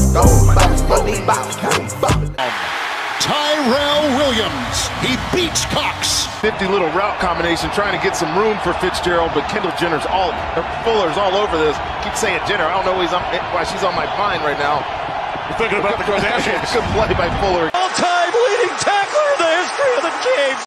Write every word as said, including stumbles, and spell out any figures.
Tyrell Williams, he beats Cox. fifty little route combination trying to get some room for Fitzgerald, but Kendall Jenner's all, Fuller's all over this. Keep saying Jenner, I don't know he's on, why she's on my mind right now. You're thinking about the Kardashians. Good play by Fuller. All-time leading tackler in the history of the game.